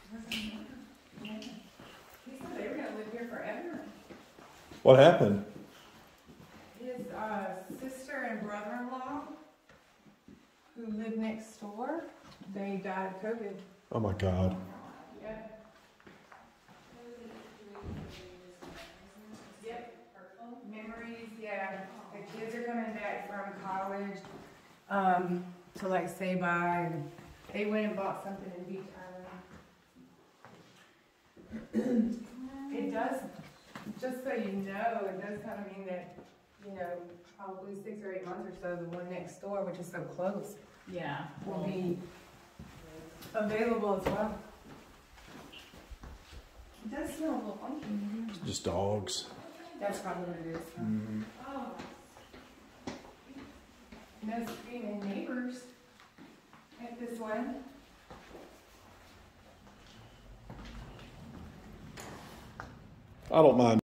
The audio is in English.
Yeah. He said they were gonna live here forever. What happened? His sister and brother-in-law, who lived next door, they died of COVID. Oh my God. Yeah. Yep. Memories, yeah. The kids are coming back from college to like say bye. And they went and bought something in Beach Island. It does, just so you know, it does kind of mean that, you know, probably 6 or 8 months or so, the one next door, which is so close, Yeah. will be available as well. It does smell a little funky in here. Just dogs. That's probably what it is. Huh? Mm-hmm. Oh. No screaming neighbors at this one. I don't mind.